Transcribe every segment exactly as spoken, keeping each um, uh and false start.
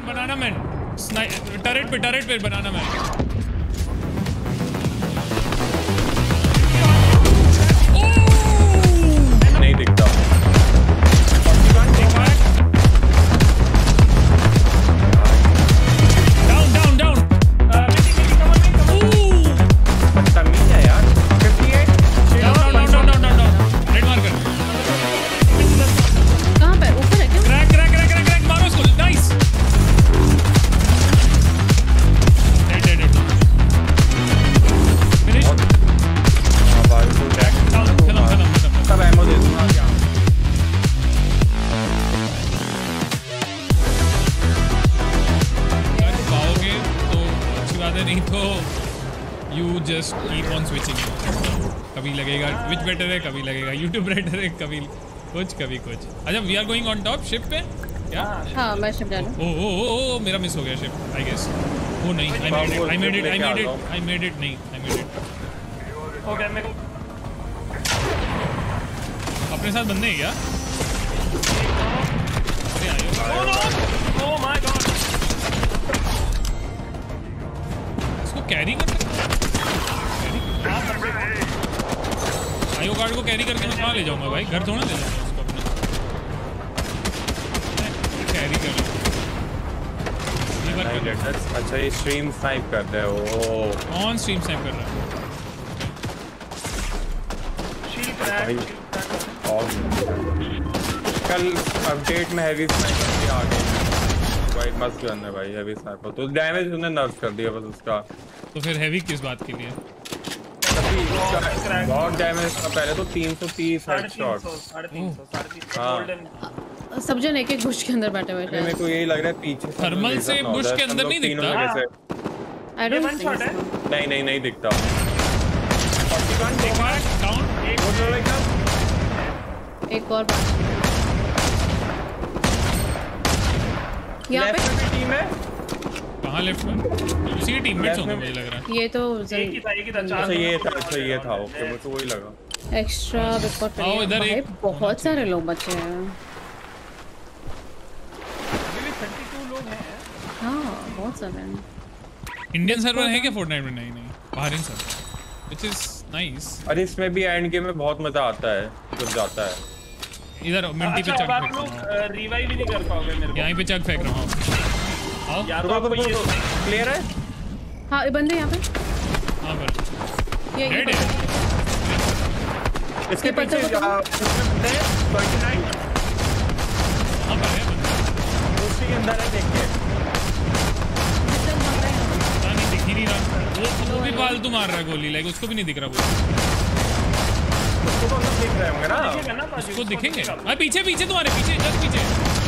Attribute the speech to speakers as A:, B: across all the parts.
A: Man बनाना man turret पे turret पे बनाना मैन
B: नहीं दिखता
A: डाउन डाउन डाउन
B: बदतमीज है यार
A: down down down down down red marker
C: कहां पे ऊपर है क्या
A: crack crack crack crack crack मारो उसको nice dead dead dead finish
B: हां भाई तो टैग
A: खत्म खत्म खत्म
B: सब एमो दे दूंगा क्या
A: अगर पाओगे तो अच्छी बात है नहीं तो you just keep on switching कभी लगेगा विच बेटर है कभी लगेगा यूट्यूब बेटर है कभी कुछ कभी कुछ अच्छा we are going on top ship पे क्या
C: हां मैं शिप जा रहा हूं
A: ओ ओ ओ मेरा मिस हो गया शिप आई गेस वो नहीं I made it I made it I made it I made it नहीं आई मेड इट
D: ओके मैं
A: अपने साथ बंदे हैं क्या अरे आयो
D: ओह माय गॉड
A: इसको कैरी कर आयो कार्ड को कैरी करके मैं कहाँ ले जाऊंगा भाई घर थोड़ा ले जाऊंगा उसको अपने कैरी कर
B: अच्छा ये स्ट्रीम स्नाइप कर रहे हो
A: कौन स्ट्रीम स्नाइप कर रहा है
B: कल अपडेट में हैवी स्नाइपर भी आ गई भाई मस्त गन है भाई हैवी स्नाइपर तो डैमेज उन्होंने नर्फ कर दिया बस उसका
A: तो फिर हैवी किस बात के लिए
B: बहुत डैमेज था पहले तो तीन सौ तीस हेडशॉट
D: गोल्डन
C: सब जन एक एक बुश के अंदर बैठे हुए हैं
B: मेरे को यही लग रहा है पीछे
A: थर्मल से बुश के अंदर नहीं दिखता
C: आई डोंट
D: शॉट है
B: नहीं नहीं नहीं दिखता
A: एक बार डाउन
C: एक और बात यहाँ पे
B: टीम है
A: कहाँ लेफ्ट में उसी के टीममेट्स होंगे मुझे लग रहा है
C: ये तो
D: एक ही था एक ही था चार
B: अच्छा ये था अच्छा ये था ओके मुझे वही लगा
C: एक्स्ट्रा बिकॉट
A: आओ इधर एक
C: बहुत सारे लोग बचे हैं
D: अभी बत्तीस लोग हैं
C: हाँ बहुत सारे हैं
A: इंडियन सर्वर है क्या फोर्टनाइट में नहीं नहीं बाहरी सर्वर व्हिच इज नाइस
B: अरे इसमें भी एंड गेम में बहुत मजा आता है जब जाता है
A: इधर मिंटी पे
D: अच्छा
A: चक
D: आप
A: फेंक
D: लोग
A: रहा हूं
D: रिवाइव भी नहीं कर पाओगे मेरे को
A: यहीं पे चक फेंक रहा हूं आओ
D: या तो आपको ये
B: क्लियर है
C: हाँ ये बंदे यहाँ पे
A: हां पर
C: ये ये
A: डेड है
B: इसके
C: ये पत्थर
B: पीछे
C: को
B: बंदे उनतीस
A: हां पर है बंदा
B: उसी के अंदर है देखिए
A: पता नहीं दिख ही नहीं रहा वो वो भी फालतू मार रहा है गोली लाइक उसको भी नहीं दिख रहा कुछ
B: उसको तो अंदर देख रहे होंगे ना
D: दिखेगा ना बाजू,
A: उसको दिखेंगे अरे पीछे पीछे तुम्हारे पीछे जस्ट पीछे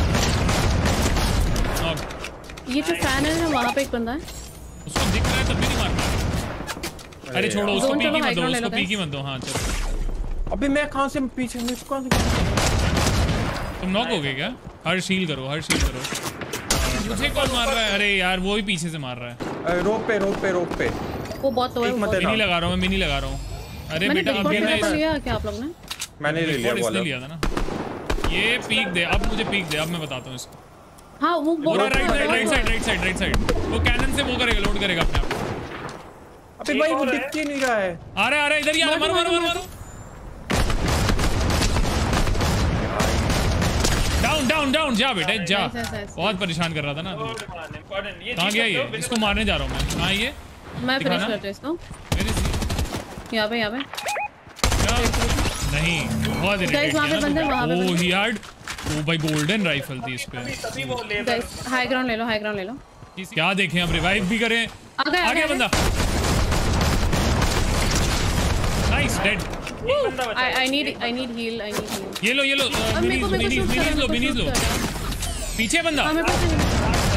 A: अब
C: ये जो फैन है ना वहाँ पे एक बंदा है
A: उसको दिख रहा है तब भी नहीं मार पा अरे छोड़ो उसको
C: Zone
A: पीकी
C: चलो,
A: मत दो
C: high ground ले
A: उसको
C: लो
A: पीकी मत दो हां चलो
B: अबे मैं कहां से पीछे मैं कौन से
A: तुम नॉक हो गए क्या हर शील करो हर शील करो मुझे कौन मार रहा है अरे यार वो ही पीछे से मार रहा है
B: रोप पे रोप पे रोप पे
C: वो बहुत तो है
B: एक मत
A: मिनी लगा रहा हूं मैं मिनी लगा रहा हूं अरे
C: मैंने
A: बेटा अभी मैं
C: रिकॉर्ड लिया क्या आप लोग ने
B: मैंने ले लिया
A: इसने
B: वाला
A: लिया था ना ये पीक दे अब मुझे पीक दे अब मैं बताता हूं इसको
C: हाँ वो
A: वो right side right side right side right side वो कैनन से वो करेगा लोड करेगा अपने आप
B: अबे भाई वो दिख ही नहीं रहा है
A: आ रहा है आ रहा है इधर ही आ रहा है मारो मारो मारो डाउन डाउन डाउन जा बेटा जा बहुत परेशान कर रहा था ना कहाँ गया ये इसको मारने जा रहा हूँ मैं कहाँ है ये
C: मैं फिनिश
A: दिखाना।
C: करती हूँ इसको
A: Where is he?
C: यहाँ पे यहाँ पे
A: क्या? नहीं बहुत
C: Guys, वहाँ पे बंदे, वहाँ पे
A: ओह
C: बंदे।
A: ही हैड ओ भाई गोल्डन राइफल थी इस पे
D: तभी वो लेबर
C: गाइस हाई ग्राउंड ले लो हाई ग्राउंड ले लो
A: क्या देखें अब रिवाइव भी करें
C: आ गया
A: आ गया बंदा नाइस डेड
D: बंदा बचा
C: I I need I need heal I need heal
A: ये लो ये लो
C: अब मेरे को मेरे को
A: मिनीज
C: शूट
A: मिनीज लो
C: कर
A: मिनीज लो पीछे बंदा
C: हाँ मेरे पास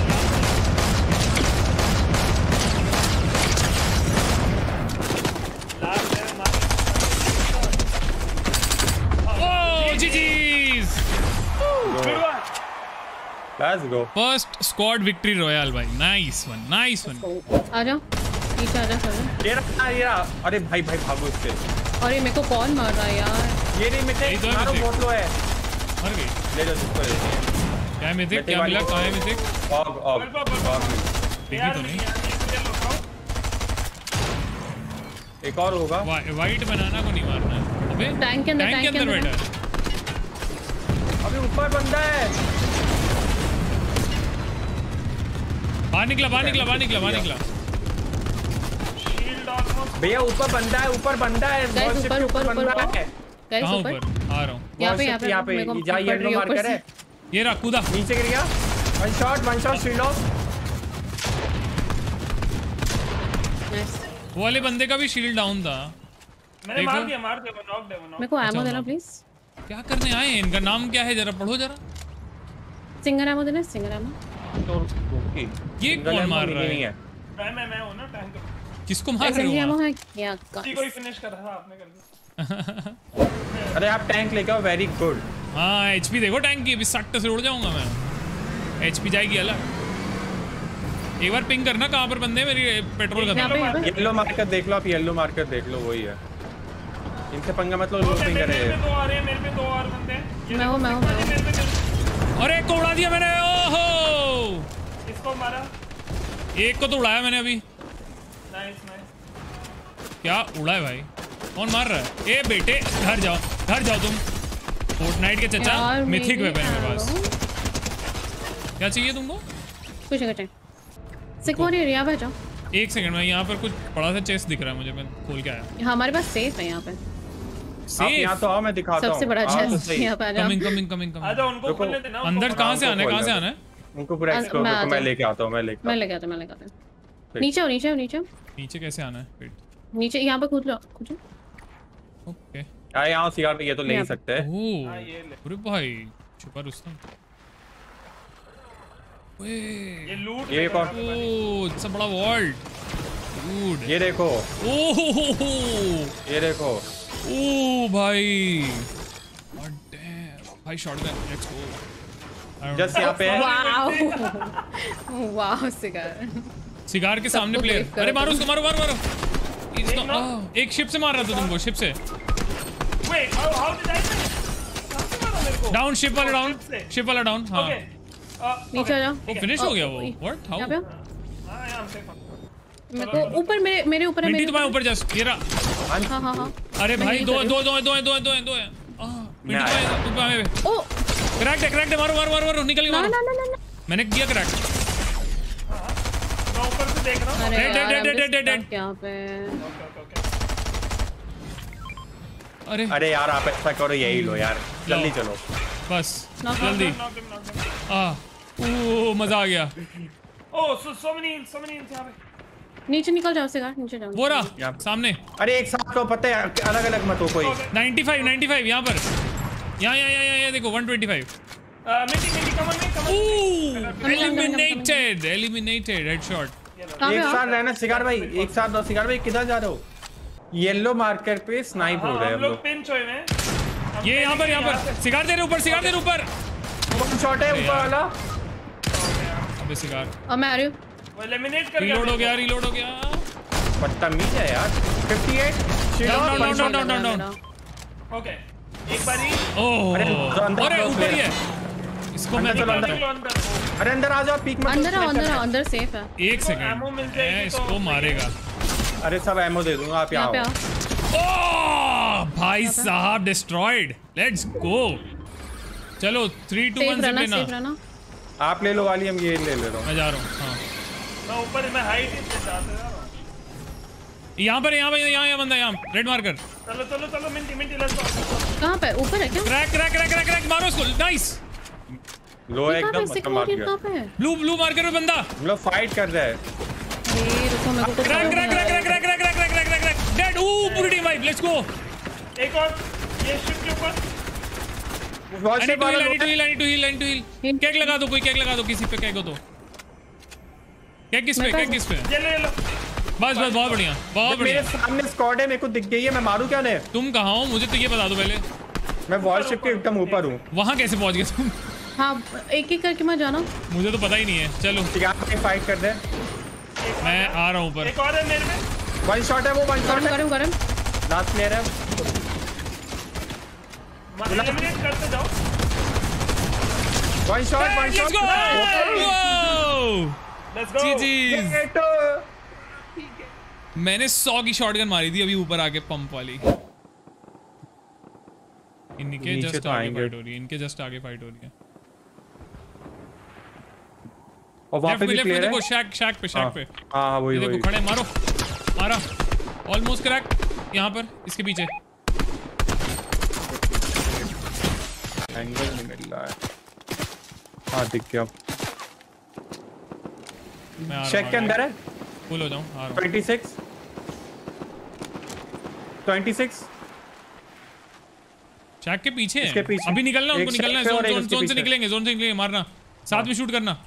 B: let's go
A: first squad victory royale भाई नाइस वन नाइस वन
C: आ जाओ पीछे आ जाओ सर
B: ये रहा ये रहा अरे भाई भाई भागो इससे
C: और ये मेरे को कौन मार रहा है यार
B: ये नहीं मिटे
A: यही तो है
B: मारो
A: मिटे।
B: बहुत लो है
A: मर गई
B: ले जाओ इसको ले
A: क्या क्या मिथिक क्या मिला कहाँ है मिथिक?
B: ऑग ऑग ऑग
A: देखी तो नहीं।
B: एक और होगा।
A: वाइट बनाना को नहीं मारना है। अबे
C: टैंक के अंदर
A: टैंक के अंदर बैठा है।
B: अभी ऊपर बंदा है।
A: बाहर निकला बाहर निकला बाहर निकला बाहर निकला।
B: भैया ऊपर बंदा है ऊपर बंदा है।
C: Guys, ऊपर ऊपर ऊपर ऊपर गाइस
A: कहाँ
C: ऊपर
A: ऊपर? आ रहा हूँ।
C: यहाँ पे यहाँ पे
B: यहाँ पे जा येलो मार्कर है।
A: ये रहा कूदा।
B: नीचे गिर गया। One shot one shot shield off.
A: वो वाले बंदे का भी शील्ड डाउन था।
D: मैंने मार दिया मार दिया वो नॉक है वो नॉक।
C: मेरे को एमो देना प्लीज।
A: क्या करने आए हैं? इनका नाम क्या है जरा पढ़ो जरा।
C: सिंगर एमो देना सिंगर एमो।
B: तो ओके
A: ये कौन मार रहा है?
D: मैं मैं मैं हूं ना टैंक।
A: किसको मार रहे
C: एसएमजी
A: हो?
C: एमो है क्या?
D: किसी को ही फिनिश कर रहा था आपने कर दिया।
B: अरे आप टैंक लेके आओ वेरी गुड।
A: हाँ एचपी देखो टैंक की अभी सट्ट से उड़ जाऊंगा मैं। एचपी जाएगी अलग। एक बार पिंग करना कहाँ पर बंदे मेरी पेट्रोल खत्म।
B: येलो मार्कर देख लो आप येलो मार्कर देख लो वही है। इनसे पंगा मत लो। लोग पिंग कर रहे हैं।
D: दो आ रहे हैं मेरे पे दो और बंदे हैं।
C: मैं हूं मैं हूं मैं हूं।
A: अरे एक को उड़ा दिया मैंने। ओहो
D: इसको मारा।
A: एक को तो उड़ाया मैंने अभी।
D: Nice nice.
A: क्या उड़ा है भाई? कौन मार रहा है? ए बेटे घर जाओ घर जाओ तुम। फोर्टनाइट के चचा मिथिक वेपन है मेरे पास। क्या चाहिए तुमको?
C: कुछ नहीं कुछ। सिक्वॉरियर यहाँ पे जाओ।
A: एक सेकंड में यहाँ पर कुछ बड़ा सा चेस्ट दिख रहा है मुझे। मैं खोल के आया।
C: हमारे पास सेफ है यहाँ पे।
B: आप यहाँ तो आओ मैं दिखाता हूँ।
C: सबसे बड़ा चेस्ट यहाँ पे आ जाओ।
A: Coming coming coming coming.
D: आजा उनको खोलने देना।
A: अंदर कहाँ से आना है? कहाँ से आना है?
B: उनको पूरा एक्सप्लोर करो। मैं लेके आता हूँ मैं लेके
C: मैं लेके आता मैं लेके आता नीचे हो नीचे हो नीचे
A: नीचे कैसे आना है? वेट
C: नीचे यहाँ पे कूद लो कूदो।
A: ओके
B: आए यहाँ सिगार पे ये तो ले ही सकते हैं।
A: ओह अरे भाई छुपा रुस्तम।
D: ये लूट
B: ये कौन?
A: ओह इट्स अ बड़ा वॉल्ट डूड।
B: ये देखो
A: ओह
B: ये देखो
A: ओह भाई गॉड डैम भाई शॉटगन लेट्स गो।
B: जस्ट यहाँ पे
C: वाओ वाओ सिगार
A: सिगार के सामने प्लेयर। अरे मारो उसको मारो मारो मारो इसको। एक शिप से मार रहा था तुमको शिप से।
D: Wait, how how did I miss?
A: Down ship वाला डाउन शिप वाला डाउन। हाँ
C: नीचे आ जाओ।
A: वो फिनिश हो गया वो। What how?
C: यहाँ पे
D: हां यहां से
C: मेरे को ऊपर मेरे मेरे ऊपर है
A: मिंटी
C: मेरे
A: तुम्हारे ऊपर जस्ट ये रहा।
C: हाँ हाँ हाँ
A: अरे भाई दो दो दो दो दो दो दो है। मिंटी तुम्हारे तुम पे
C: ओ
A: क्रैक है क्रैक है मारो मारो मारो मारो निकल गया
C: ना
A: मारो।
C: ना ना ना
A: मैंने किया क्रैक।
D: मैं ऊपर से देख रहा हूं।
C: अरे
A: Dead, dead,
C: यार,
A: dead,
C: I'm
A: dead,
C: just
A: dead, dead.
C: stuck यहाँ पे
A: अरे
B: अरे यार आप ऐसा करो यही लो यार जल्दी चलो
A: बस
C: Knock,
A: जल्दी।
D: Knock him, knock him.
A: आ ओह मजा आ गया।
D: Oh, so so many so many यहाँ पे।
C: नीचे निकल जाओ सिगार नीचे जाओ।
A: वो रहा सामने।
B: अरे एक साथ तो पता है अलग अलग मत हो कोई।
A: पचानवे पचानवे यहाँ पर यहाँ यहाँ यहाँ यहाँ देखो एक सौ पच्चीस।
D: मिट्टी मिट्टी कमन में कमन।
A: Eliminated eliminated headshot.
C: कहाँ पे
B: एक
C: हो?
B: साथ रहना सिगार भाई एक साथ दो। सिगार भाई किधर जा रहे हो? येलो मार्कर पे स्नाइप हो रहे हैं
D: हम
B: हम
D: लोग
B: लोग।
D: पिंच हुए हैं।
A: ये यहाँ पर यहाँ पर सिगार दे रहे ऊपर सिगार दे रहे ऊपर।
B: वन शॉट है ऊपर वाला।
A: अबे सिगार
C: और मैं आ रही हूँ।
D: वो एलिमिनेट कर
A: रीलोड हो गया रीलोड हो गया।
B: बदतमीज है यार। अट्ठावन shield
A: Down,
B: off
A: down,
B: one
A: down,
B: shot.
A: down, down, down.
D: Okay एक बारी
A: ओह
B: अरे, अंदर
A: अरे
B: close
A: ऊपर ही
B: player
A: है। इसको मैं
B: अंदर चलो,
A: दिखाता
B: अंदर।
A: हूँ।
D: अंदर
B: अरे अंदर आ जाओ पीक मत।
C: अंदर आओ अंदर आओ अंदर सेफ है।
A: एक
D: ammo मिल
A: सेकंड
D: जाएगी
A: मैं
D: तो
A: इसको
D: सही
A: मारेगा।
B: अरे सब एमो दे दूंगा आप
C: यहाँ पे
B: यहाँ
C: आओ।
A: ओह भाई साहब डिस्ट्रॉयड। Let's go. चलो थ्री टू
C: सेफ
A: वन से
C: रहना
A: लेना।
C: सेफ रहना।
B: आप ले लो वाली हम ये ले ले रहा हूँ।
A: मैं जा रहा हूँ। हाँ
D: मैं ऊपर मैं हाइट से जाते जा रहा हूँ।
A: यहाँ पर यहाँ पर यहाँ यहाँ बंदा यहाँ रेड मार्कर।
D: चलो चलो चलो मिनटी मिनटी लेट्स गो।
C: कहाँ पे ऊपर है क्या?
A: Crack crack crack crack crack मारो उसको नाइस।
B: लो
C: ये कहाँ
B: एकदम
C: पे?
B: मतलब मार
C: सिक्योरिटी
B: दिया।
C: कहाँ पे है?
A: ब्लू ब्लू मार्कर पे बंदा।
B: हम लोग फाइट कर रहे हैं।
C: ये रुको मेरे को कुछ
A: क्रैक
C: समझ
A: क्रैक
C: नहीं आ
A: क्रैक
C: रहा
A: क्रैक
C: है।
A: Crack crack crack crack crack crack dead. ओ पूरी टीम वाइप लेट्स गो।
D: एक और ये शिप के ऊपर
B: वॉल
A: I
B: से
A: need to
B: बाहर
A: heal, I need to heal, I need to heal, I need to heal. केक लगा दो कोई केक लगा दो किसी पे केक हो तो। केक किस पे केक किस पे?
D: ये ले लो।
A: बस बस बहुत बढ़िया बहुत
B: मेरे
A: बढ़िया।
B: सामने स्क्वाड है मेरे को दिख गई है मैं मारूं क्या ने?
A: तुम कहाँ हो मुझे तो ये बता दो पहले।
B: मैं वॉल शिप के एकदम ऊपर हूँ।
A: वहाँ कैसे पहुँच गए तुम?
C: हाँ एक एक करके मत जाना।
A: मुझे तो पता ही नहीं है। चलो
B: सिगार पे फाइट कर दे।
A: मैं आ रहा हूँ ऊपर।
D: एक और है मेरे में।
B: वन शॉट है वो वन शॉट
C: गरम
B: है।
C: गरम गरम।
B: लास्ट प्लेयर है।
D: एलिमिनेट करते जाओ।
B: One shot one
A: Let's
B: shot
A: go! Whoa!
D: Let's go
A: G G's. मैंने सौ की शॉटगन मारी थी अभी ऊपर आके पंप वाली। इनके
B: नीचे
A: जस्ट
B: तो
A: आगे
B: आएंगे।
A: फाइट हो रही है, इनके जस्ट आगे फाइट हो रही है।
B: और वहाँ
A: लेफ्ट
B: पे
A: में
B: भी
A: लेफ्ट में
B: क्लियर है।
A: देखो, शैक शैक पे शैक पे।
B: हाँ हाँ वही
A: ये
B: वही।
A: देखो खड़े, मारो मारा, ऑलमोस्ट क्रैक। यहाँ पर इसके पीछे
B: एंगल नहीं मिल रहा है। हाँ दिख गया।
A: मैं आ रहा
B: चेक
A: हूँ
B: के अंदर है।
A: फुल हो जाऊँ, आ रहा हूँ।
B: Twenty six twenty six
A: shack के पीछे
B: इसके
A: हैं।
B: पीछे।
A: अभी निकलना,
B: एक
A: उनको निकलना है।
B: शैक पे और
A: जोन
B: एक
A: जोन
B: उसके
A: जोन से
B: पीछे।
A: निकलेंगे, जोन से निकलेंगे, मारना साथ में शूट करना।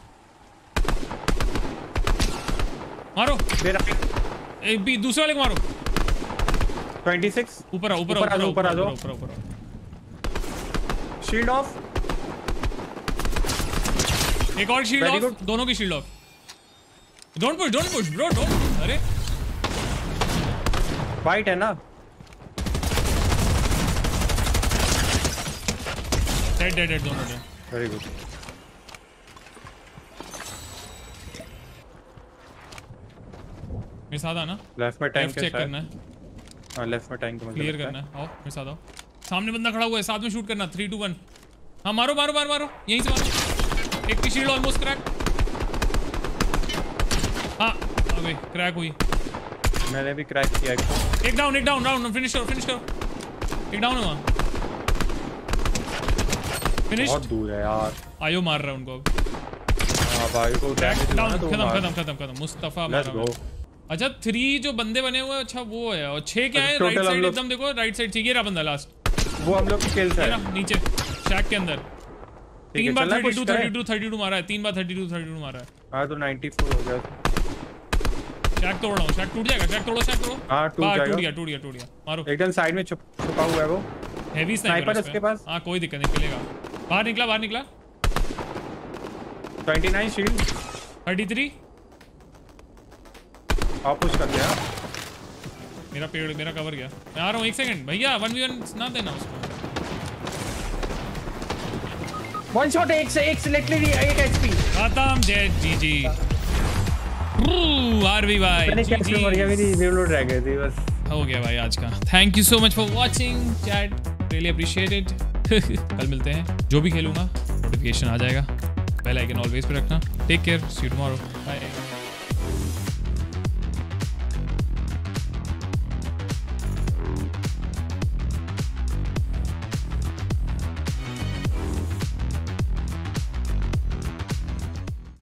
A: मारो
B: मेरा
A: एक भी दूसरे वाले को मारो।
B: ट्वेंटी सिक्स
A: ऊपर आओ, ऊपर आओ,
B: ऊपर आ जाओ, ऊपर आ जाओ।
A: ऊपर ऊपर आओ।
B: Shield off.
A: एक और शील्ड
B: Very
A: ऑफ,
B: good.
A: दोनों की shield off. Don't push don't push bro, don't. अरे
B: वाइट है ना।
A: डेड डेड डेड दोनों डेड।
B: Very good.
A: मेरे साथ आना,
B: लेफ्ट में टैंक
A: लेफ्ट
B: है
A: चेक
B: शायद।
A: करना है,
B: हाँ लेफ्ट में टैंक मुझे
A: क्लियर
B: लगता
A: करना है। आओ मेरे साथ आओ, सामने बंदा खड़ा हुआ है, साथ में शूट करना। Three two one. हाँ मारो मारो मारो मारो, यहीं से मारो। एक की शील्ड ऑलमोस्ट क्रैक। हाँ अबे क्रैक हुई।
B: है। मैंने भी क्रैक किया एक।
A: एक डाउन एक डाउन डाउन फिनिश करो फिनिश करो। एक डाउन है वहाँ, फिनिश।
B: बहुत दूर है यार।
A: आयो मार रहा है उनको अब।
B: हाँ भाई को डैमेज हुआ
A: डाउन,
B: ना तो
A: खत्म
B: मार।
A: खत्म खत्म खत्म। मुस्तफा
B: लेट्स
A: मारा
B: गो।
A: मैं। अच्छा थ्री जो बंदे बने हुए हैं, अच्छा वो है। और छह क्या है
B: Total
A: राइट
B: हम
A: साइड
B: लोग-
A: एकदम देखो, राइट साइड चाहिए रहा बंदा लास्ट।
B: वो हम लोग की किल्स
A: है
B: है।
A: ना नीचे शैक के अंदर।
B: ठीक
A: तीन
B: है,
A: बार
B: चलना
A: थर्टी
B: कुछ
A: टू
B: करें।
A: थर्टी टू थर्टी टू मारा है, तीन बार थर्टी टू थर्टी टू मारा है।
B: हाँ तो नाइंटी फोर हो गया।
A: शैक तोड़ रहा हूँ, शैक टूट जाएगा। शैक तोड़ो शैक तोड़ो।
B: हाँ, टूट
A: बाहर
B: जाएगा।
A: टूट गया टूट गया टूट गया। मारो
B: एकदम साइड में छुप छुपा हुआ है वो।
A: हैवी
B: स्नाइपर
A: स्नाइपर
B: उसके पास।
A: हाँ कोई दिक्कत नहीं, चलेगा। बाहर निकला बाहर निकला।
B: Twenty nine shield.
A: Thirty three.
B: आप पुश कर लिया।
A: मेरा पेड़ मेरा कवर गया। मैं आ रहा हूँ, एक सेकंड भैया। वन वी वन ना देना उसको।
B: वन शॉट एक से एक सिलेक्ट ली, एक एचपी।
A: खत्म जेट जी जी। आरवी भाई
B: मैंने
A: जी
B: कैसे मर गया, मेरी रिलोड रह गई थी बस।
A: हो गया भाई आज का। Thank you so much for watching chat, really appreciate it. कल मिलते हैं, जो भी खेलूंगा नोटिफिकेशन आ जाएगा। बेल आइकन ऑलवेज पे रखना। Take care, see you tomorrow, bye.